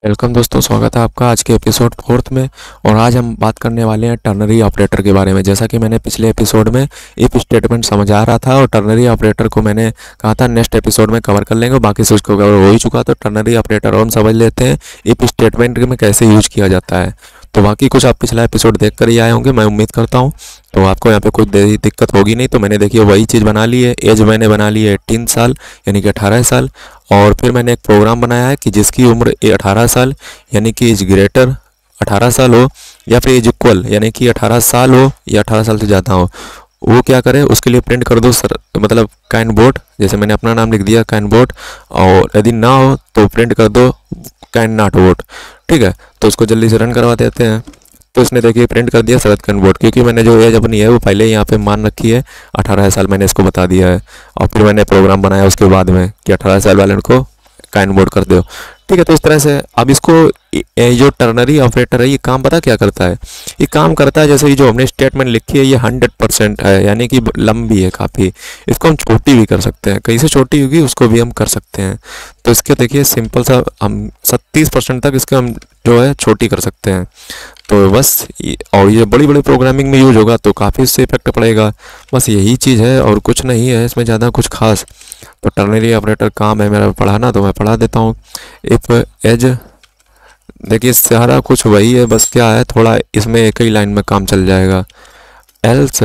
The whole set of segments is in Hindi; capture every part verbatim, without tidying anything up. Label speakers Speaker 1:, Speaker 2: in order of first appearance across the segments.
Speaker 1: वेलकम दोस्तों, स्वागत है आपका आज के एपिसोड फोर्थ में। और आज हम बात करने वाले हैं टर्नरी ऑपरेटर के बारे में। जैसा कि मैंने पिछले एपिसोड में इफ स्टेटमेंट समझा रहा था और टर्नरी ऑपरेटर को मैंने कहा था नेक्स्ट एपिसोड में कवर कर लेंगे, बाकी से उसको कवर हो ही चुका। तो टर्नरी ऑपरेटर और हम समझ लेते हैं इफ स्टेटमेंट में कैसे यूज किया जाता है। तो बाकी कुछ आप पिछला एपिसोड देख कर ही आए होंगे, मैं उम्मीद करता हूँ। तो आपको यहाँ पे कोई दिक्कत होगी नहीं। तो मैंने देखिए वही चीज़ बना ली है। एज मैंने बना ली है एटीन साल यानी कि अठारह साल। और फिर मैंने एक प्रोग्राम बनाया है कि जिसकी उम्र अठारह साल यानी कि एज ग्रेटर अठारह साल हो या फिर एज इक्वल यानी कि अठारह साल हो या अठारह साल से ज़्यादा हो, वो क्या करे उसके लिए प्रिंट कर दो सर, मतलब कैन बोट। जैसे मैंने अपना नाम लिख दिया कैन बोट, और यदि ना हो तो प्रिंट कर दो कैन नॉट वोट। ठीक है, तो उसको जल्दी से रन करवा देते हैं। तो इसने देखिए प्रिंट कर दिया शरद कैन वोट, क्योंकि मैंने जो एज अपनी है वो पहले यहाँ पे मान रखी है अठारह साल, मैंने इसको बता दिया है। और फिर मैंने प्रोग्राम बनाया उसके बाद में कि अठारह साल वाले को कैन वोट कर दो। ठीक है, तो इस तरह से अब इसको ये जो टर्नरी ऑपरेटर है ये काम पता क्या करता है। ये काम करता है जैसे ये जो हमने स्टेटमेंट लिखी है ये हंड्रेड परसेंट है यानी कि लंबी है काफ़ी। इसको हम छोटी भी कर सकते हैं, कहीं से छोटी होगी उसको भी हम कर सकते हैं। तो इसके देखिए सिंपल सा हम सत्तीस परसेंट तक इसके हम जो है छोटी कर सकते हैं। तो बस ये, और ये बड़ी बड़ी प्रोग्रामिंग में यूज होगा तो काफ़ी इससे इफेक्ट पड़ेगा। बस यही चीज़ है और कुछ नहीं है इसमें ज़्यादा कुछ खास। तो टर्नरी ऑपरेटर काम है मेरा पढ़ाना, तो मैं पढ़ा देता हूँ। इफ एज देखिए सारा कुछ वही है, बस क्या है थोड़ा इसमें एक ही लाइन में काम चल जाएगा। Else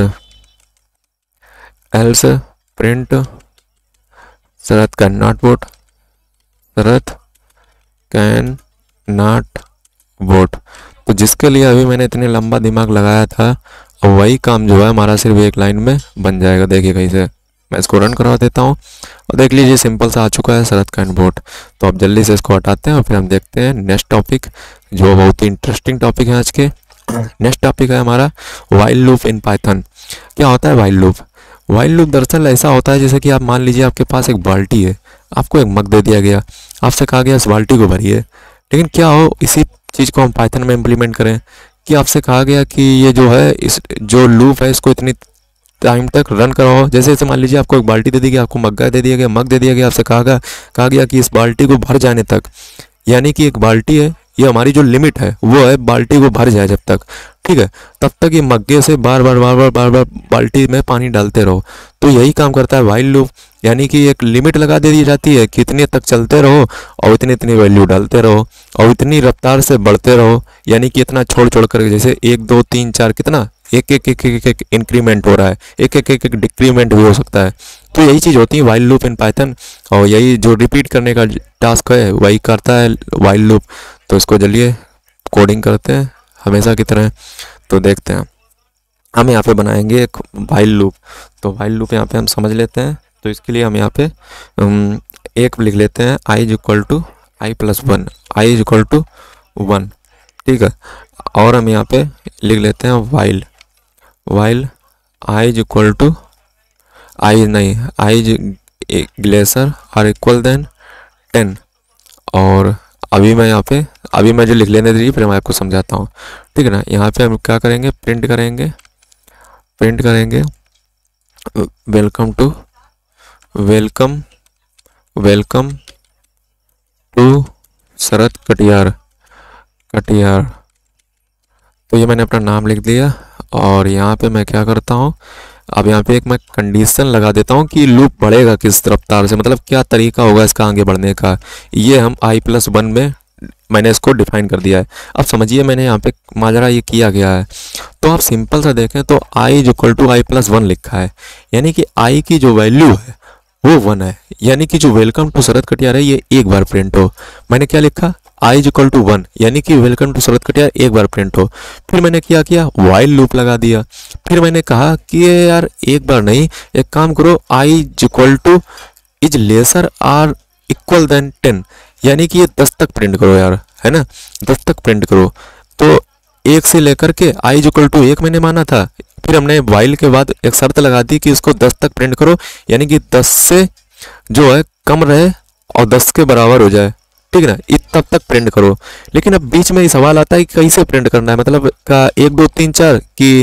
Speaker 1: else print Sharad can not vote, Sharad can not vote. तो जिसके लिए अभी मैंने इतने लंबा दिमाग लगाया था और वही काम जो है हमारा सिर्फ एक लाइन में बन जाएगा। देखिए कहीं से मैं इसको रन करवा देता हूँ और देख लीजिए सिंपल सा आ चुका है शरद कैन वोट। तो अब जल्दी से इसको हटाते हैं और फिर हम देखते हैं नेक्स्ट टॉपिक, जो बहुत ही इंटरेस्टिंग टॉपिक है आज के। नेक्स्ट टॉपिक है हमारा व्हाइल लूप इन पाइथन। क्या होता है व्हाइल लूप? व्हाइल लूप दरअसल ऐसा होता है जैसे कि आप मान लीजिए आपके पास एक बाल्टी है, आपको एक मग दे दिया गया, आपसे कहा गया इस बाल्टी को भरिए। लेकिन क्या हो इसी चीज़ को हम पाइथन में इम्प्लीमेंट करें कि आपसे कहा गया कि ये जो है इस जो लूप है इसको इतनी टाइम तक रन कराओ। जैसे जैसे मान लीजिए आपको एक बाल्टी दे दी गई, आपको मग्गा दे दिया गया, मग दे दिया गया, आपसे कहा गया कहा गया कि इस बाल्टी को भर जाने तक, यानी कि एक बाल्टी है, ये हमारी जो लिमिट है वो है बाल्टी को भर जाए जब तक। ठीक है, तब तक ये मग्गे से बार बार बार बार बार बार बाल्टी में पानी डालते रहो। तो यही काम करता है व्हाइल लूप, यानी कि एक लिमिट लगा दे दी जाती है कि इतने तक चलते रहो और इतनी इतनी वैल्यू डालते रहो और इतनी रफ्तार से बढ़ते रहो, यानी कि इतना छोड़ छोड़ कर जैसे एक दो तीन चार कितना एक एक एक एक एक इंक्रीमेंट हो रहा है, एक एक एक एक डिक्रीमेंट भी हो सकता है। तो यही चीज़ होती है व्हाइल लूप इन पाइथन, और यही जो रिपीट करने का टास्क है वही करता है व्हाइल लूप। तो इसको चलिए कोडिंग करते हैं हमेशा की तरह। तो देखते हैं हम यहाँ पे बनाएंगे एक व्हाइल लूप। तो व्हाइल लूप यहाँ पे हम समझ लेते हैं। तो इसके लिए हम यहाँ पे um, एक लिख लेते हैं I is equal to I plus one, I is equal to one. ठीक है, और हम यहाँ पे लिख लेते हैं while while I is equal to I नहीं I is greater or equal than ten. और अभी मैं यहाँ पे अभी मैं जो लिख लेने दीजिए फिर मैं आपको समझाता हूँ। ठीक है ना, यहाँ पे हम क्या करेंगे, प्रिंट करेंगे प्रिंट करेंगे welcome to welcome welcome to Sharad Katiyar Katiyar. तो ये मैंने अपना नाम लिख दिया और यहाँ पे मैं क्या करता हूँ, अब यहाँ पे एक मैं कंडीशन लगा देता हूँ कि लूप बढ़ेगा किस रफ्तार से, मतलब क्या तरीका होगा इसका आगे बढ़ने का। ये हम आई प्लस वन में मैंने इसको डिफाइन कर दिया है। अब समझिए मैंने यहाँ पे माजरा ये किया गया है। तो आप सिंपल सा देखें तो I is equal to I plus one लिखा है, यानी कि आई की जो वैल्यू है वो वन है, यानी कि जो वेलकम टू शरद कटियार है ये एक बार प्रिंट हो। मैंने क्या लिखा, I is equal to one, यानी कि वेलकम टू शरद कटियार एक बार प्रिंट हो। फिर मैंने क्या किया, व्हाइल लूप लगा दिया। फिर मैंने कहा कि यार एक बार नहीं, एक काम करो, I is equal to is lesser or equal than ten, यानी कि ये दस तक प्रिंट करो यार, है ना, दस तक प्रिंट करो। तो एक से लेकर के आई इज इक्वल टू एक मैंने माना था। फिर हमने व्हाइल के बाद एक शर्त लगा दी कि इसको दस तक प्रिंट करो, यानी कि दस से जो है कम रहे और दस के बराबर हो जाए। ठीक है ना, इत तब तक प्रिंट करो। लेकिन अब बीच में ये सवाल आता है कि कैसे प्रिंट करना है, मतलब का एक दो तीन चार कि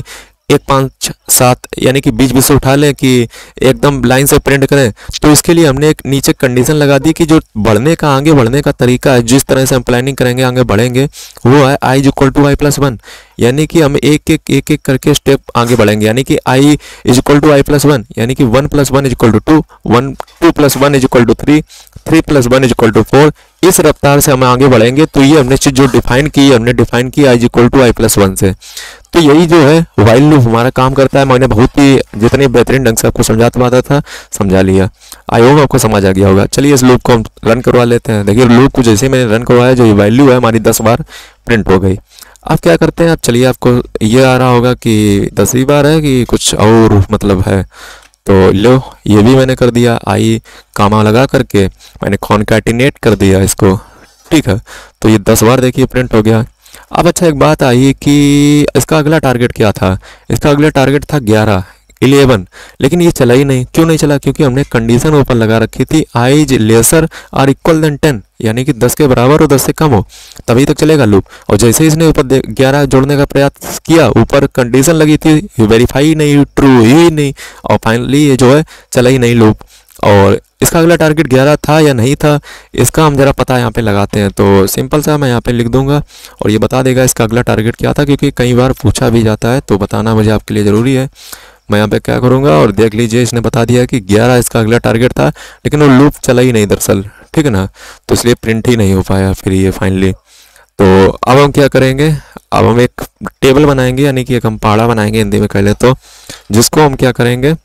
Speaker 1: एक पाँच सात यानी कि बीच बीच से उठा लें कि एकदम लाइन से प्रिंट करें, तो इसके लिए हमने एक नीचे कंडीशन लगा दी कि जो बढ़ने का आगे बढ़ने का तरीका है, जिस तरह से हम प्लानिंग करेंगे आगे बढ़ेंगे, वो है I is equal to I plus one. यानी कि हम एक एक एक एक करके स्टेप आगे बढ़ेंगे, यानी कि I is equal to I plus one, यानी कि one plus one is equal to two, one two plus one is equal to three, three plus one is equal to four. इस रफ्तार से हम आगे बढ़ेंगे। तो ये हमने चीज जो डिफाइन की, हमने डिफाइन की I is equal to I plus one से। तो यही जो है व्हाइल लूप हमारा काम करता है। मैंने बहुत ही जितने बेहतरीन ढंग से आपको समझा पाता था समझा लिया। आई होप आपको समझ आ गया होगा। चलिए इस लूप को हम रन करवा लेते हैं। देखिए लूप को जैसे मैंने रन करवाया, जो वैल्यू है हमारी दस बार प्रिंट हो गई। अब क्या करते हैं, अब चलिए आपको ये आ रहा होगा कि दस ही बार है कि कुछ और मतलब है। तो लो ये भी मैंने कर दिया, आई कामा लगा करके मैंने कॉन्कैटिनेट कर दिया इसको, ठीक है। तो ये दस बार देखिए प्रिंट हो गया। अब अच्छा एक बात आई कि इसका अगला टारगेट क्या था, इसका अगला टारगेट था ग्यारह इलेवन, लेकिन ये चला ही नहीं। क्यों नहीं चला? क्योंकि हमने कंडीशन ऊपर लगा रखी थी I is lesser or equal than ten, यानी कि दस के बराबर हो, दस से कम हो, तभी तक चलेगा लूप। और जैसे ही इसने ऊपर ग्यारह जोड़ने का प्रयास किया, ऊपर कंडीशन लगी थी वेरीफाई नहीं, ट्रू ही नहीं, और फाइनली ये जो है चला ही नहीं लूप। और इसका अगला टारगेट ग्यारह था या नहीं था, इसका हम जरा पता यहाँ पे लगाते हैं। तो सिंपल सा मैं यहाँ पे लिख दूंगा और ये बता देगा इसका अगला टारगेट क्या था, क्योंकि कई बार पूछा भी जाता है, तो बताना मुझे आपके लिए ज़रूरी है। मैं यहाँ पे क्या करूँगा और देख लीजिए, इसने बता दिया कि ग्यारह इसका अगला टारगेट था, लेकिन वो लूप चला ही नहीं दरअसल, ठीक है ना। तो इसलिए प्रिंट ही नहीं हो पाया फिर ये फाइनली। तो अब हम क्या करेंगे, अब हम एक टेबल बनाएंगे, यानी कि एक हम पहाड़ा बनाएंगे हिंदी में कह ले तो, जिसको हम क्या करेंगे,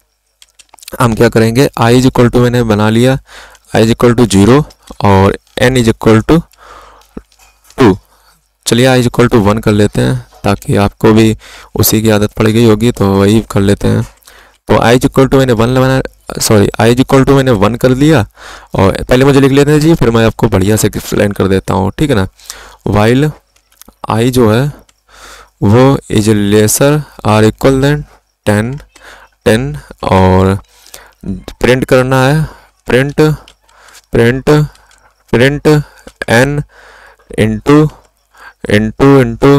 Speaker 1: हम क्या करेंगे आई इज इक्वल टू मैंने बना लिया, I is equal to zero और n is equal to two. चलिए I is equal to one कर लेते हैं, ताकि आपको भी उसी की आदत पड़ गई होगी, तो वही कर लेते हैं। तो आई इज इक्वल टू मैंने वन बना, sorry I is equal to मैंने वन कर दिया, और पहले मुझे लिख लेते हैं जी, फिर मैं आपको बढ़िया से एक्सप्लेन कर देता हूँ, ठीक है ना। वाइल आई जो है वो is lesser or equal than ten ten और प्रिंट करना है, print print print n into into into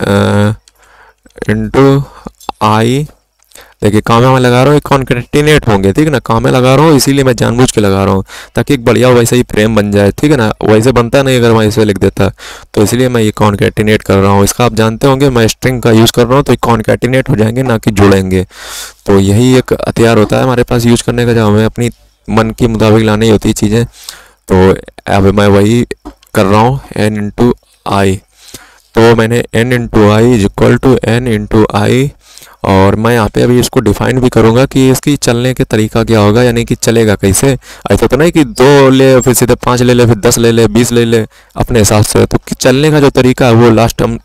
Speaker 1: into I. देखिए काम में लगा रहा हूँ, कॉन्कैटिनेट होंगे, ठीक है ना। काम में लगा रहा हूँ इसीलिए मैं जानबूझ के लगा रहा हूँ, ताकि एक बढ़िया वैसे ही फ्रेम बन जाए, ठीक है ना। वैसे बनता नहीं अगर मैं इसे लिख देता, तो इसलिए मैं ये कॉन्कैटिनेट कर रहा हूँ। इसका आप जानते होंगे मैं स्ट्रिंग का यूज़ कर रहा हूँ, तो कॉन्कैटिनेट हो जाएंगे ना कि जुड़ेंगे। तो यही एक हथियार होता है हमारे पास यूज करने का, जब हमें अपनी मन के मुताबिक लानी होती चीज़ें। तो अब मैं वही कर रहा हूँ, एन इंटू आई। तो मैंने n into I is equal to n into I, और मैं यहाँ पे अभी इसको डिफाइन भी करूँगा कि इसकी चलने के तरीका क्या होगा, यानी कि चलेगा कैसे। ऐसा तो नहीं कि दो ले फिर सीधे पाँच ले ले फिर दस ले ले बीस ले ले अपने हिसाब से। तो चलने का जो तरीका है वो लास्ट हम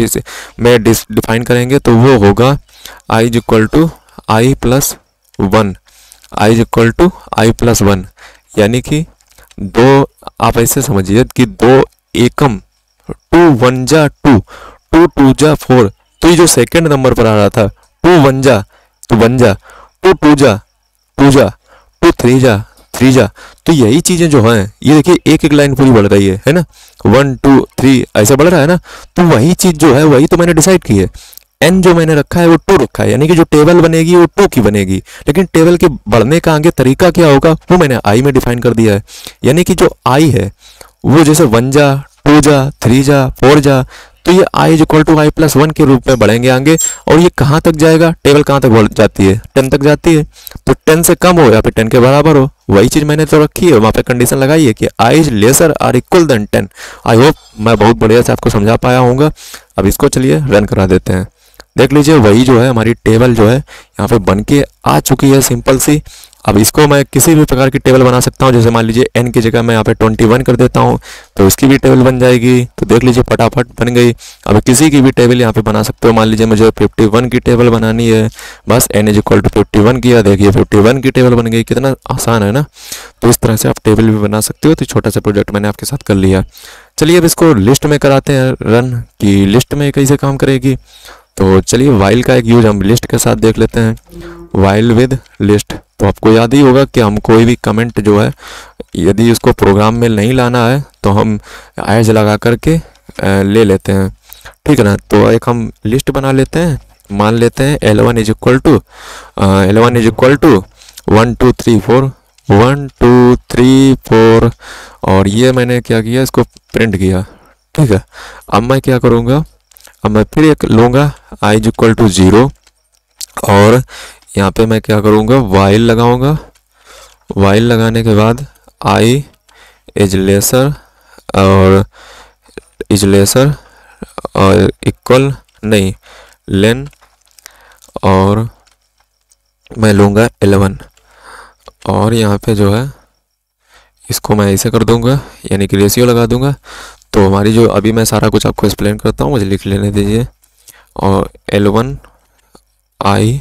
Speaker 1: में डिफाइन करेंगे, तो वो होगा I is equal to I plus one, I is equal to I plus one, यानी कि दो, आप ऐसे समझिए कि दो एकम, टू वन जा टू, टू टू जा फोर। तो ये जो सेकंड नंबर पर आ रहा था टू वन जा तो वन जा, टू टू जा टू जा, टू थ्री जा थ्री जा। तो यही चीजें जो हैं, ये देखिए एक एक लाइन पूरी बढ़ रही है है ना, वन टू थ्री ऐसे बढ़ रहा है ना। तो वही चीज जो है वही तो मैंने डिसाइड की है। एन जो मैंने रखा है वो टू रखा है, यानी कि जो टेबल बनेगी वो टू की बनेगी, लेकिन टेबल के बढ़ने का आगे तरीका क्या होगा वो मैंने आई में डिफाइन कर दिया है। यानी कि जो आई है वो जैसे वन जा टू जा थ्री जा फोर जा, तो ये I is equal to I plus one के रूप में बढ़ेंगे आगे। और ये कहाँ तक जाएगा, टेबल कहाँ तक बढ़ जाती है, टेन तक जाती है। तो टेन से कम हो या फिर टेन के बराबर हो, वही चीज़ मैंने तो रखी है, वहाँ पे कंडीशन लगाई है कि I is lesser or equal than ten. I hope मैं बहुत बढ़िया से आपको समझा पाया होऊंगा। अब इसको चलिए रन करा देते हैं। देख लीजिए वही जो है हमारी टेबल जो है यहाँ पे बन के आ चुकी है, सिंपल सी। अब इसको मैं किसी भी प्रकार की टेबल बना सकता हूँ, जैसे मान लीजिए एन की जगह मैं यहाँ पे ट्वेंटी वन कर देता हूँ, तो इसकी भी टेबल बन जाएगी। तो देख लीजिए फटाफट बन गई। अब किसी की भी टेबल यहाँ पे बना सकते हो, मान लीजिए मुझे फिफ्टी वन की टेबल बनानी है, बस n is equal to fifty one किया, देखिए फिफ्टी वन की टेबल बन गई। कितना आसान है ना। तो इस तरह से आप टेबल भी बना सकते हो। तो छोटा सा प्रोजेक्ट मैंने आपके साथ कर लिया। चलिए अब इसको लिस्ट में कराते हैं रन, कि लिस्ट में कैसे काम करेगी। तो चलिए वाइल का एक यूज हम लिस्ट के साथ देख लेते हैं, वाइल विद लिस्ट। तो आपको याद ही होगा कि हम कोई भी कमेंट जो है यदि उसको प्रोग्राम में नहीं लाना है तो हम एज लगा करके ले लेते हैं, ठीक है ना। तो एक हम लिस्ट बना लेते हैं, मान लेते हैं L one is equal to L one is equal to one two three four one two three four और ये मैंने क्या किया, इसको प्रिंट किया। ठीक है, अब मैं क्या करूँगा, अब मैं फिर एक लूँगा I is equal to zero और यहाँ पे मैं क्या करूँगा, वाइल लगाऊँगा। वाइल लगाने के बाद I is lesser or is lesser or equal नहीं लेन और मैं लूँगा एलेवन और यहाँ पे जो है इसको मैं ऐसे कर दूँगा, यानी कि रेशियो लगा दूँगा। तो हमारी जो अभी मैं सारा कुछ आपको एक्सप्लेन करता हूँ, मुझे लिख लेने दीजिए। और एल वन आई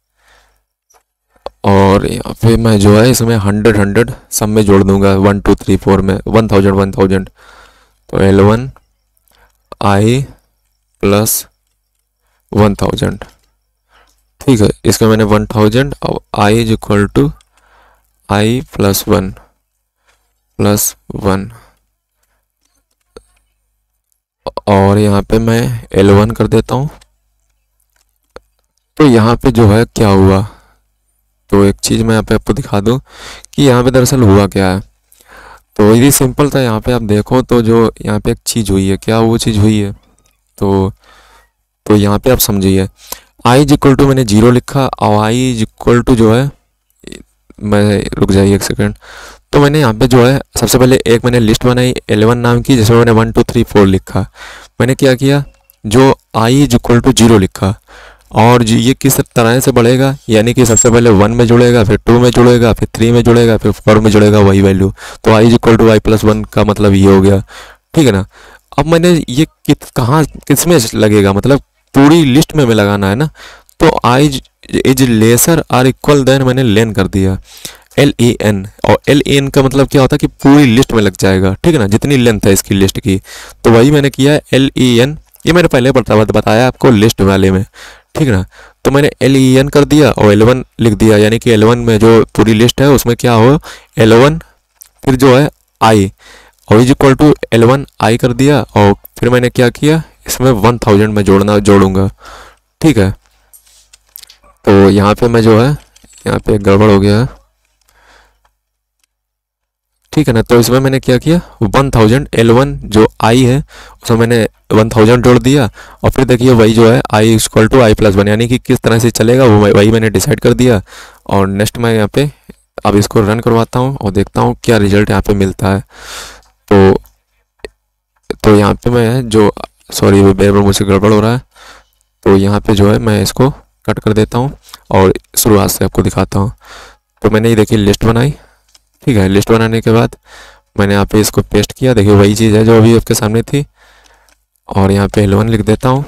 Speaker 1: और यहाँ पे मैं जो है इसमें हंड्रेड हंड्रेड सब में जोड़ दूँगा, वन टू थ्री फोर में वन थाउजेंड वन थाउजेंड तो L one I plus one thousand. ठीक है, इसका मैंने वन थाउजेंड और I is equal to I plus one plus one और यहाँ पे मैं एल वन कर देता हूँ। तो यहाँ पे जो है क्या हुआ, तो एक चीज़ मैं यहाँ पे आपको दिखा दूँ कि यहाँ पे दरअसल हुआ क्या है। तो ये सिंपल था, यहाँ पे आप देखो तो जो यहाँ पे एक चीज़ हुई है, क्या वो चीज़ हुई है, तो तो यहाँ पे आप समझिए आई इज इक्वल टू मैंने जीरो लिखा और आई इज इक्वल टू जो है, मैं रुक जाइए एक सेकंड। तो मैंने यहाँ पे जो है सबसे पहले एक मैंने लिस्ट बनाई एलेवन नाम की, जिसमें मैंने वन टू थ्री फोर लिखा। मैंने क्या किया, जो I is equal to zero लिखा और ये किस तरह से बढ़ेगा, यानी कि सबसे पहले वन में जुड़ेगा, फिर टू में जुड़ेगा, फिर थ्री में जुड़ेगा, फिर फोर में जुड़ेगा वही वैल्यू। तो I is equal to I plus one का मतलब ये हो गया। ठीक है ना। अब मैंने ये कित कहाँ किस में लगेगा, मतलब पूरी लिस्ट में, में लगाना है ना। तो I is lesser or equal than मैंने लेन कर दिया एल ई एन, और एल ई एन का मतलब क्या होता है कि पूरी लिस्ट में लग जाएगा। ठीक है ना, जितनी लेंथ है इसकी लिस्ट की, तो वही मैंने किया एल ई एन। ये मैंने पहले बता बताया आपको लिस्ट वाले में। ठीक है ना, तो मैंने एल ई एन कर दिया और एलेवन लिख दिया, यानी कि एलेवन में जो पूरी लिस्ट है उसमें क्या हो एलेवन फिर जो है आई और is equal to eleven I कर दिया और फिर मैंने क्या किया, इसमें वन थाउजेंड में जोड़ना जोड़ूंगा। ठीक है, तो यहाँ पे मैं जो है यहाँ पे गड़बड़ हो गया है। ठीक है ना, तो इसमें मैंने क्या किया, वन थाउजेंड एल वन जो आई है उसमें मैंने वन थाउजेंड जोड़ दिया और फिर देखिए वही जो है I equal to I plus one, यानी कि किस तरह से चलेगा वो वही मैंने डिसाइड कर दिया। और नेक्स्ट मैं यहाँ पे अब इसको रन करवाता हूँ और देखता हूँ क्या रिजल्ट यहाँ पे मिलता है। तो तो यहाँ पे मैं जो सॉरी बेर बार मुझसे गड़बड़ हो रहा है, तो यहाँ पे जो है मैं इसको कट कर देता हूँ और शुरुआत से आपको दिखाता हूँ। तो मैंने ये देखिए लिस्ट बनाई। ठीक है, लिस्ट बनाने के बाद मैंने यहाँ पे इसको पेस्ट किया, देखिए वही चीज़ है जो अभी आपके सामने थी और यहाँ पे एल वन लिख देता हूँ।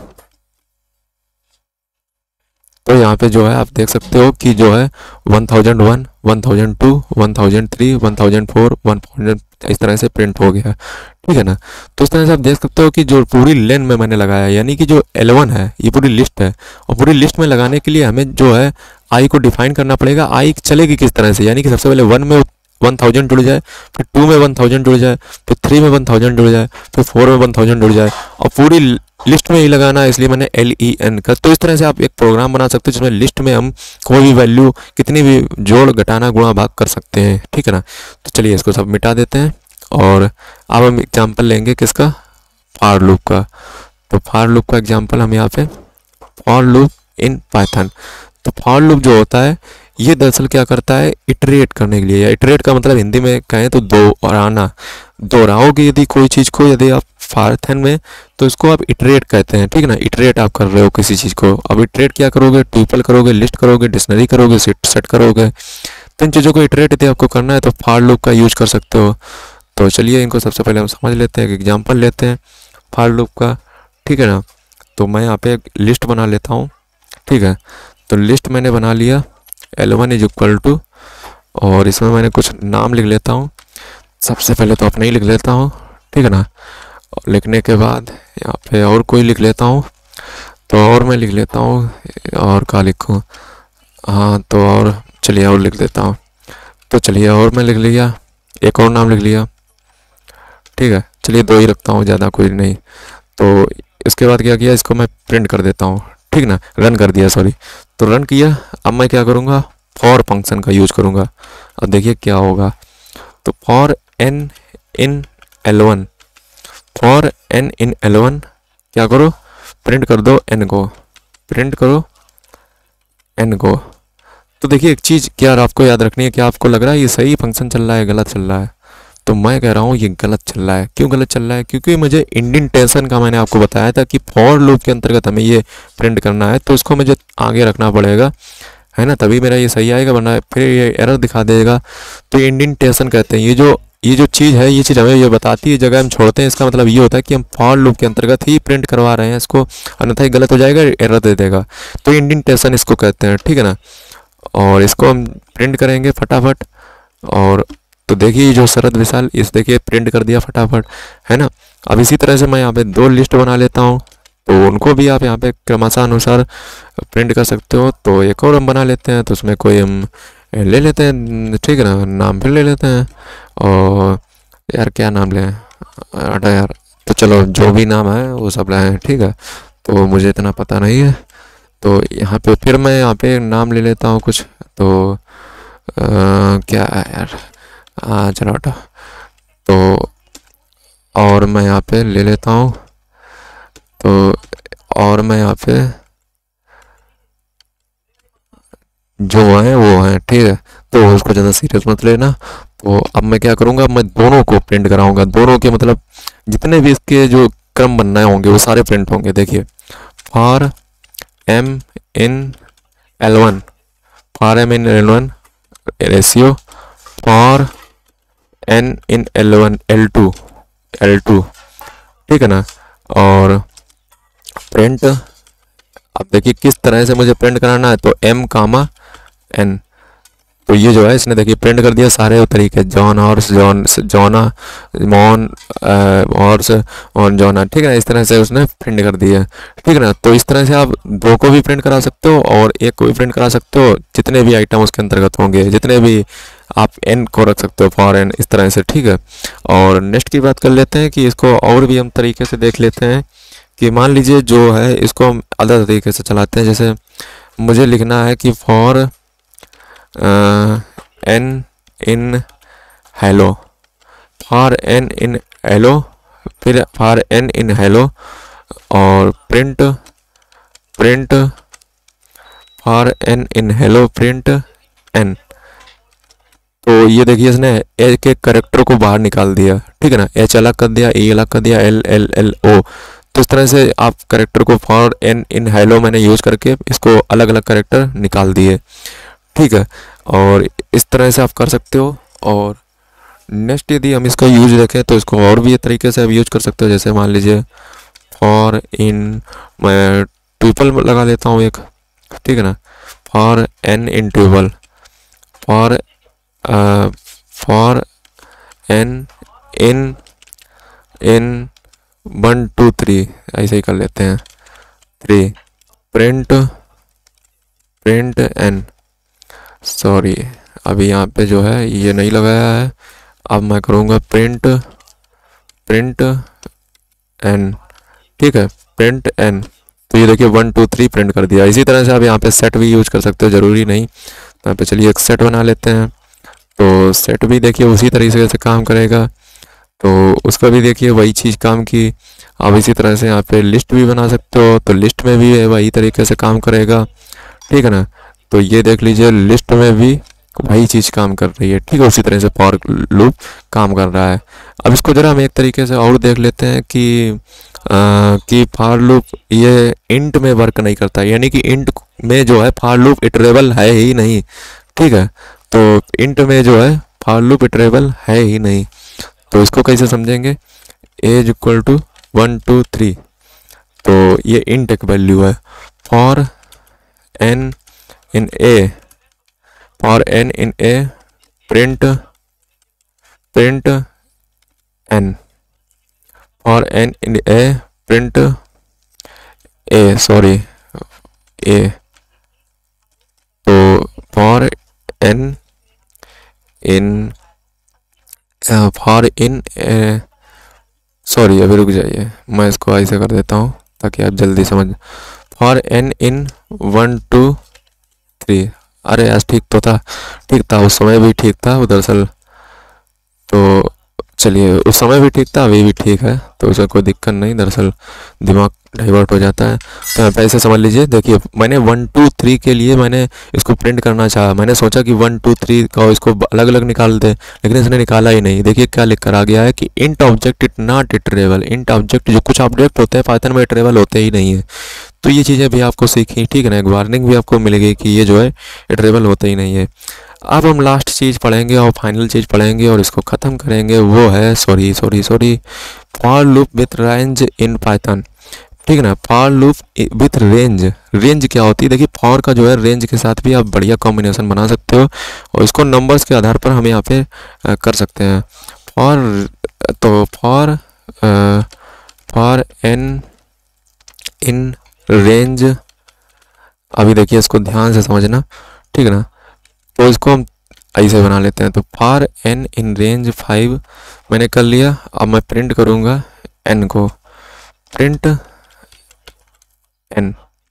Speaker 1: तो यहाँ पे जो है आप देख सकते हो कि जो है one thousand one, one thousand two, one thousand three, one thousand four, one thousand इस तरह से प्रिंट हो गया। ठीक है ना, तो इस तरह से आप देख सकते हो कि जो पूरी लेन में मैंने लगाया, यानी कि जो एल वन है ये पूरी लिस्ट है और पूरी लिस्ट में लगाने के लिए हमें जो है आई को डिफाइन करना पड़ेगा। आई चलेगी किस तरह से, यानी कि सबसे पहले वन में वन थाउजेंड जुड़ जाए, फिर टू में वन थाउजेंड जुड़ जाए, फिर थ्री में वन थाउजेंड जुड़ जाए, फिर फोर में वन थाउजेंड जुड़ जाए और पूरी लिस्ट में ही लगाना है, इसलिए मैंने एल ई एन का। तो इस तरह से आप एक प्रोग्राम बना सकते हो जिसमें लिस्ट में हम कोई भी वैल्यू कितनी भी जोड़ घटाना गुणा भाग कर सकते हैं। ठीक है ना, तो चलिए इसको सब मिटा देते हैं और अब हम एग्जाम्पल लेंगे किसका, फॉर लूप का। तो फॉर लूप का एग्जाम्पल हम यहाँ पे फॉर लूप इन पाइथन। तो फॉर लूप जो होता है ये दरअसल क्या करता है, इटरेट करने के लिए, या इटरेट का मतलब हिंदी में कहें तो दोहराना, दोहराओगे यदि कोई चीज़ को, यदि आप पाइथन में, तो इसको आप इटरेट कहते हैं। ठीक है ना, इटरेट आप कर रहे हो किसी चीज़ को। अब इटरेट क्या करोगे, ट्यूपल करोगे, लिस्ट करोगे, डिक्शनरी करोगे, सेट सेट करोगे। तो इन चीज़ों को इटरेट यदि आपको करना है तो फॉर लूप का यूज कर सकते हो। तो चलिए इनको सबसे पहले हम समझ लेते हैं, एक एग्जाम्पल लेते हैं फॉर लूप का। ठीक है ना, तो मैं यहाँ पे एक लिस्ट बना लेता हूँ। ठीक है, तो लिस्ट मैंने बना लिया L one is equal to, और इसमें मैंने कुछ नाम लिख लेता हूँ। सबसे पहले तो अपने ही लिख लेता हूँ। ठीक है ना, लिखने के बाद यहाँ पे और कोई लिख लेता हूँ, तो और मैं लिख लेता हूँ, और क्या लिखूँ, हाँ तो और चलिए और लिख देता हूँ। तो चलिए और मैं लिख लिया, एक और नाम लिख लिया। ठीक है, चलिए दो ही रखता हूँ, ज़्यादा कोई नहीं। तो इसके बाद क्या किया, इसको मैं प्रिंट कर देता हूँ। ठीक ना, रन कर दिया, सॉरी। तो रन किया, अब मैं क्या करूँगा, फॉर फंक्शन का यूज करूँगा। अब देखिए क्या होगा, तो for n in L one, for n in L one क्या करो, प्रिंट कर दो एन को, प्रिंट करो एन को। तो देखिए एक चीज़ क्या आपको याद रखनी है, क्या आपको लग रहा है ये सही फंक्शन चल रहा है, गलत चल रहा है? तो मैं कह रहा हूँ ये गलत चल रहा है। क्यों गलत चल रहा है? क्योंकि मुझे इंडेंटेशन का मैंने आपको बताया था कि फॉर लूप के अंतर्गत हमें ये प्रिंट करना है, तो इसको मुझे आगे रखना पड़ेगा, है ना, तभी मेरा ये सही आएगा, वरना फिर ये एरर दिखा देगा। तो इंडेंटेशन कहते हैं, ये जो ये जो चीज़ है, ये चीज़ हमें ये बताती है, जगह हम छोड़ते हैं, इसका मतलब ये होता है कि हम फॉर लूप के अंतर्गत ही प्रिंट करवा रहे हैं इसको, अन्यथा ये गलत हो जाएगा, एरर दे देगा। तो इंडेंटेशन इसको कहते हैं, ठीक है ना। और इसको हम प्रिंट करेंगे फटाफट। और तो देखिए जो शरद विशाल, इस देखिए प्रिंट कर दिया फटाफट, है ना। अब इसी तरह से मैं यहाँ पे दो लिस्ट बना लेता हूँ, तो उनको भी आप यहाँ पे क्रमशः अनुसार प्रिंट कर सकते हो। तो एक और हम बना लेते हैं, तो उसमें कोई हम ले लेते हैं, ठीक है ना, नाम फिर ले लेते हैं। और यार क्या नाम लें, अरे यार, तो चलो जो भी नाम है वो सब लाएँ, ठीक है। तो मुझे इतना पता नहीं है, तो यहाँ पे फिर मैं यहाँ पे नाम ले लेता हूँ कुछ। तो आ, क्या है यार, हाँ चलो हटो। तो और मैं यहाँ पे ले लेता हूँ, तो और मैं यहाँ पे जो है वो है, ठीक है। तो उसको ज़्यादा सीरियस मत लेना। तो अब मैं क्या करूँगा, मैं दोनों को प्रिंट कराऊंगा, दोनों के मतलब जितने भी इसके जो क्रम बनना होंगे वो सारे प्रिंट होंगे। देखिए for M in L one, for M in L one ratio, for n in L one L two L two, ठीक है ना। और प्रिंट, अब देखिए किस तरह से मुझे प्रिंट कराना है, तो एम कामा एन, तो ये जो है इसने देखिए प्रिंट कर दिया सारे तरीके, जॉन हॉर्स, जॉन जोना, मॉन हॉर्स और जोना, ठीक है ना। इस तरह से उसने प्रिंट कर दिया, ठीक है ना। तो इस तरह से आप दो को भी प्रिंट करा सकते हो और एक को भी प्रिंट करा सकते हो, जितने भी आइटम उसके अंतर्गत होंगे, जितने भी आप एन को रख सकते हो, फॉर एन, इस तरह से, ठीक है। और नेक्स्ट की बात कर लेते हैं कि इसको और भी हम तरीके से देख लेते हैं कि मान लीजिए जो है इसको हम अलग तरीके से चलाते हैं। जैसे मुझे लिखना है कि for n in hello, for n in hello, फिर फॉर एन इन हेलो और print print for n in hello print n. तो ये देखिए इसने ए के करेक्टर को बाहर निकाल दिया, ठीक है ना, एच अलग कर दिया, ए अलग कर दिया, एल एल एल ओ। तो इस तरह से आप करेक्टर को फॉर एन इन हेलो मैंने यूज़ करके इसको अलग अलग करेक्टर निकाल दिए, ठीक है। और इस तरह से आप कर सकते हो। और नेक्स्ट यदि हम इसका यूज देखें तो इसको और भी तरीके से आप यूज कर सकते हो। जैसे मान लीजिए फॉर इन, मैं ट्यूपल लगा लेता हूँ एक, ठीक है ना, for n in tuple, for for n in in one two three, ऐसे ही कर लेते हैं, three, print print n, sorry अभी यहाँ पे जो है ये नहीं लगाया है, अब मैं करूँगा प्रिंट प्रिंट एन, ठीक है, प्रिंट एन। तो ये देखिए वन टू थ्री प्रिंट कर दिया। इसी तरह से आप यहाँ पे सेट भी यूज कर सकते हो, ज़रूरी नहीं। तो यहाँ पे चलिए एक सेट बना लेते हैं। तो सेट भी देखिए उसी तरीके से काम करेगा, तो उसका भी देखिए वही चीज़ काम की। आप इसी तरह से यहाँ पे लिस्ट भी बना सकते हो, तो लिस्ट में भी वही तरीके से काम करेगा, ठीक है ना। तो ये देख लीजिए लिस्ट में भी वही चीज़ काम कर रही है, ठीक है। उसी तरह से फॉर लूप काम कर रहा है। अब इसको ज़रा हम एक तरीके से और देख लेते हैं कि आ, कि फॉर लूप ये इंट में वर्क नहीं करता, यानी कि इंट में जो है फॉर लूप इटरेबल है ही नहीं, ठीक है। तो इंट में जो है फॉर लूप इटरेबल है ही नहीं। तो इसको कैसे समझेंगे, A is equal to one two three, तो ये इंट एक वैल्यू है, for n in A, for n in A print print n, for n in A print A, sorry A, तो for n in for in A, sorry अभी रुक जाइए, मैं इसको ऐसे कर देता हूँ ताकि आप जल्दी समझ, for n in one two three. अरे यार ठीक तो था, ठीक था उस समय भी ठीक था वो दरअसल, तो चलिए उस समय भी ठीक था अभी भी ठीक है, तो उसका कोई दिक्कत नहीं, दरअसल दिमाग डाइवर्ट हो जाता है। तो यहाँ पे ऐसे समझ लीजिए, देखिए मैंने वन टू थ्री के लिए मैंने इसको प्रिंट करना चाहा, मैंने सोचा कि वन टू थ्री का इसको अलग अलग निकाल दे, लेकिन इसने निकाला ही नहीं। देखिए क्या लिख कर आ गया है कि int object it not iterable. Int object, जो कुछ ऑब्जेक्ट होते हैं पाइथन में इटरेबल होते ही नहीं है। तो ये चीज़ें भी आपको सीखी, ठीक है ना, एक वार्निंग भी आपको मिलेगी कि ये जो है इटरेबल होते ही नहीं है। अब हम लास्ट चीज़ पढ़ेंगे और फाइनल चीज़ पढ़ेंगे और इसको ख़त्म करेंगे, वो है sorry sorry sorry for loop with range in Python, ठीक है ना। For loop with range, range क्या होती है, देखिए फॉर का जो है रेंज के साथ भी आप बढ़िया कॉम्बिनेशन बना सकते हो और इसको नंबर्स के आधार पर हम यहाँ पे कर सकते हैं। फॉर, तो for for n in range, अभी देखिए इसको ध्यान से समझना, ठीक है ना। तो इसको हम ऐसे बना लेते हैं, तो for n in range five मैंने कर लिया। अब मैं प्रिंट करूँगा एन को, प्रिंट एन।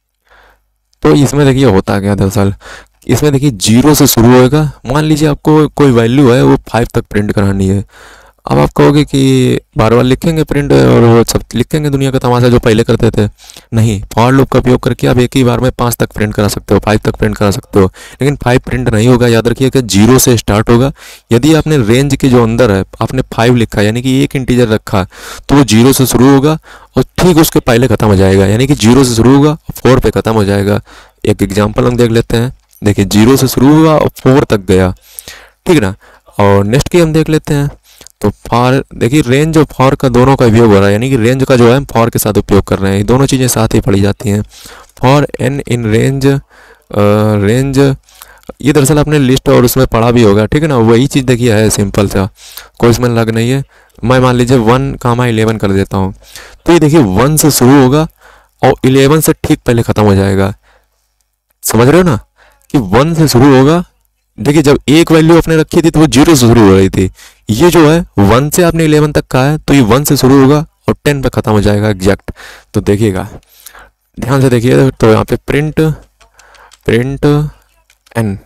Speaker 1: तो इसमें देखिए होता क्या दरअसल, इसमें देखिए जीरो से शुरू होएगा। मान लीजिए आपको कोई वैल्यू है वो फाइव तक प्रिंट करानी है। अब आप कहोगे कि बार बार लिखेंगे प्रिंट और वो सब लिखेंगे दुनिया का तमाशा जो पहले करते थे, नहीं। फॉर लूप का उपयोग करके आप एक ही बार में पाँच तक प्रिंट करा सकते हो, फाइव तक प्रिंट करा सकते हो, लेकिन फाइव प्रिंट नहीं होगा। याद रखिए कि जीरो से स्टार्ट होगा। यदि आपने रेंज के जो अंदर है आपने फाइव लिखा यानी कि एक इंटीजर रखा, तो वो जीरो से शुरू होगा और ठीक उसके पहले ख़त्म हो जाएगा, यानी कि जीरो से शुरू होगा और फोर पे ख़त्म हो जाएगा। एक एग्जाम्पल हम देख लेते हैं, देखिए जीरो से शुरू हुआ और फोर तक गया, ठीक है ना। और नेक्स्ट की हम देख लेते हैं, तो फॉर, देखिए रेंज और फॉर का दोनों का उपयोग हो रहा है, यानी कि रेंज का जो है हम फॉर के साथ उपयोग कर रहे हैं, ये दोनों चीज़ें साथ ही पढ़ी जाती हैं। For n in range, range ये दरअसल आपने लिस्ट और उसमें पढ़ा भी होगा, ठीक है ना। वही चीज़ देखिए है सिंपल सा, कोई इसमें लग नहीं है। मैं मान लीजिए वन कामा इलेवन कर देता हूँ, तो ये देखिए वन से शुरू होगा और इलेवन से ठीक पहले ख़त्म हो जाएगा। समझ रहे हो ना कि वन से शुरू होगा। देखिए जब एक वैल्यू आपने रखी थी तो वो जीरो से शुरू हो रही थी, ये जो है वन से आपने इलेवन तक कहा है तो ये वन से शुरू होगा और टेन पे ख़त्म हो जाएगा एग्जैक्ट। तो देखिएगा ध्यान से देखिए, तो यहाँ पे प्रिंट प्रिंट एन,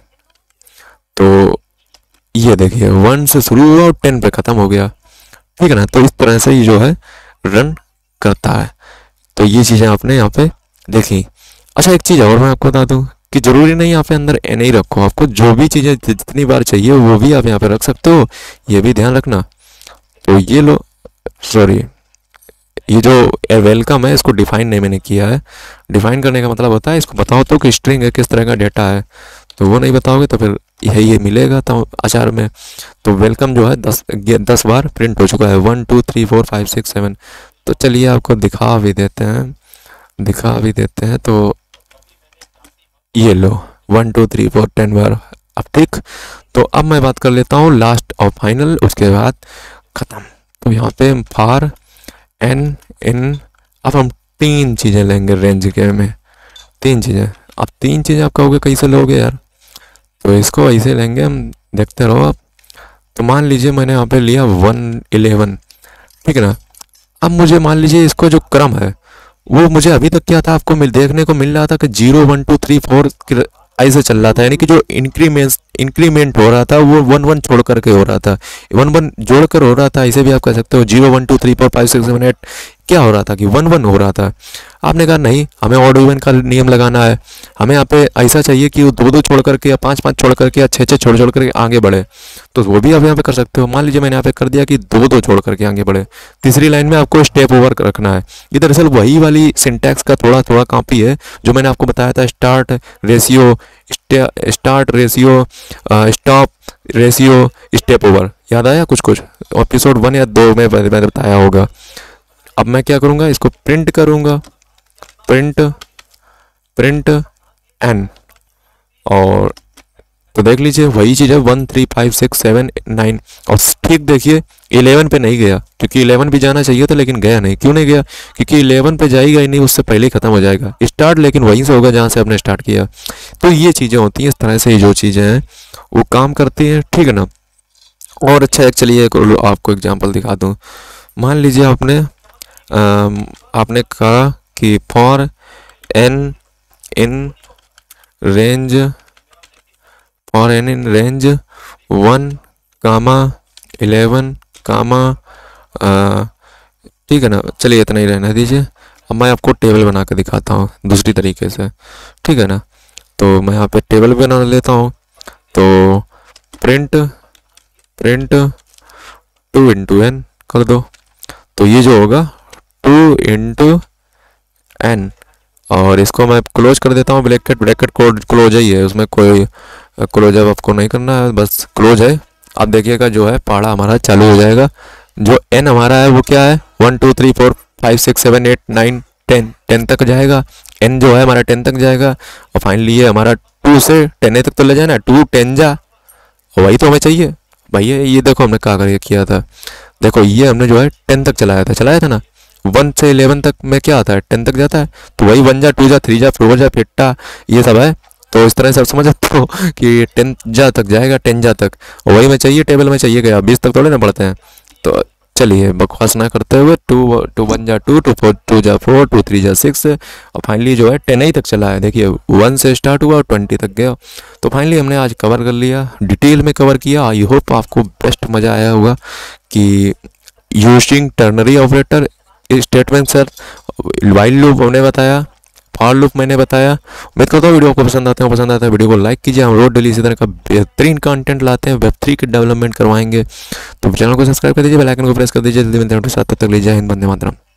Speaker 1: तो ये देखिए वन से शुरू हुआ और टेन पे ख़त्म हो गया, ठीक है ना। तो इस तरह से ये जो है रन करता है। तो ये चीज़ें आपने यहाँ पे देखी। अच्छा एक चीज़ और मैं आपको बता दूँ कि ज़रूरी नहीं यहाँ पे अंदर एन ही रखो, आपको जो भी चीज़ें जितनी बार चाहिए वो भी आप यहाँ पे रख सकते हो, ये भी ध्यान रखना। तो ये लो, सॉरी ये जो वेलकम है इसको डिफाइन नहीं मैंने किया है। डिफाइन करने का मतलब होता है इसको बताओ तो कि स्ट्रिंग है, किस तरह का डेटा है, तो वो नहीं बताओगे तो फिर यही ये मिलेगा तो आचार में। तो वेलकम जो है दस दस बार प्रिंट हो चुका है, one two three four five six seven. तो चलिए आपको दिखा भी देते हैं, दिखा भी देते हैं। तो ये लो one two three four ten बार, अब ठीक। तो अब मैं बात कर लेता हूँ लास्ट और फाइनल, उसके बाद ख़त्म। तो यहाँ पे फॉर एन इन, अब हम तीन चीज़ें लेंगे रेंज के में, तीन चीज़ें। अब तीन चीज़ें आप कहोगे कैसे लोगे यार, तो इसको ऐसे लेंगे हम, देखते रहो आप। तो मान लीजिए मैंने यहाँ पे लिया वन इलेवन, ठीक है ना। अब मुझे मान लीजिए इसको जो क्रम है वो मुझे अभी तक क्या था आपको मिल देखने को मिल रहा था कि zero one two three four ऐसे चल रहा था, यानी कि जो इंक्रीमेंट इंक्रीमेंट हो रहा था वो वन वन छोड़ करके हो रहा था, वन वन जोड़ कर हो रहा था। ऐसे भी आप कह सकते हो zero one two three four five six seven eight क्या हो रहा था कि वन वन हो रहा था। आपने कहा नहीं हमें ऑड इवन का नियम लगाना है, हमें यहाँ पे ऐसा चाहिए कि वो दो दो छोड़ करके या पाँच पाँच छोड़ करके या छः छः छोड़ छोड़ करके आगे बढ़े, तो वो भी आप यहाँ पे कर सकते हो। मान लीजिए मैंने यहाँ पे कर दिया कि दो दो छोड़ करके आगे बढ़े। तीसरी लाइन में आपको स्टेप ओवर रखना है। ये दरअसल वही वाली सिंटैक्स का थोड़ा थोड़ा कॉपी है जो मैंने आपको बताया था, start ratio, start ratio, stop ratio, step over. याद आया कुछ कुछ एपिसोड वन या दो में मैंने बताया होगा। अब मैं क्या करूँगा, इसको प्रिंट करूँगा, प्रिंट प्रिंट एन, और तो देख लीजिए वही चीज़ है one three five six seven nine. और ठीक देखिए इलेवन पे नहीं गया, क्योंकि इलेवन भी जाना चाहिए था लेकिन गया नहीं। क्यों नहीं गया, क्योंकि इलेवन पे जाएगा ही नहीं, उससे पहले ही ख़त्म हो जाएगा। स्टार्ट लेकिन वहीं से होगा जहाँ से आपने स्टार्ट किया। तो ये चीज़ें होती हैं, इस तरह से जो चीज़ें हैं वो काम करती हैं, ठीक है ना। और अच्छा एक चलिए आपको एग्जाम्पल दिखा दूँ। मान लीजिए आपने आपने कहा कि for n in range for n in range one comma eleven comma, ठीक है ना। चलिए इतना ही रहने दीजिए। अब मैं आपको टेबल बना कर दिखाता हूँ दूसरी तरीके से, ठीक है ना। तो मैं यहाँ पे टेबल बना लेता हूँ। तो print print two into n कर दो, तो ये जो होगा टू इंटू एन, और इसको मैं क्लोज कर देता हूँ। ब्रैकेट ब्रैकेट कोड क्लोज ही है, उसमें कोई क्लोजअप आपको नहीं करना है, बस क्लोज है। अब देखिएगा जो है पढ़ा हमारा चालू हो जाएगा। जो एन हमारा है वो क्या है, one two three four five six seven eight nine ten, ten तक जाएगा। एन जो है हमारा टेन तक जाएगा, और फाइनली ये हमारा टू से टेन तक तो ले जाना, टू टेन जा, वही तो हमें चाहिए भैया। ये देखो हमने क्या कर किया था, देखो ये हमने जो है टेन तक चलाया था चलाया था ना। वन से इलेवन तक में क्या आता है, टेन तक जाता है, तो वही वन जा टू जा थ्री जा फोर जा फिफ्टा ये सब है। तो इस तरह से आप समझ सकते हो कि टेन जा तक जाएगा, टेन जा तक, वही में चाहिए टेबल में चाहिए गया, बीस तक थोड़े ना बढ़ते हैं। तो चलिए बकवास ना करते हुए टू टू वन जा टू, टू फोर टू जा फोर, टू थ्री जा सिक्स, और फाइनली जो है टेन ही तक चला है। देखिए वन से स्टार्ट हुआ और ट्वेंटी तक गया। तो फाइनली हमने आज कवर कर लिया, डिटेल में कवर किया। आई होप आपको बेस्ट मज़ा आया होगा कि using ternary operator, statement sir, while loop हमने बताया, फॉर लूप मैंने बताया। उम्मीद करता हूँ वीडियो आपको पसंद आते हैं, पसंद आता है वीडियो को लाइक कीजिए। हम रोज डेली इसी तरह का बेहतरीन कंटेंट लाते हैं, वेब थ्री की डेवलपमेंट करवाएंगे। तो चैनल को सब्सक्राइब कर दीजिए, बेल आइकन को प्रेस कर दीजिए। जल्दी मिलते हैं साथ, तब तक लीजिए हिंद, वंदे मातरम।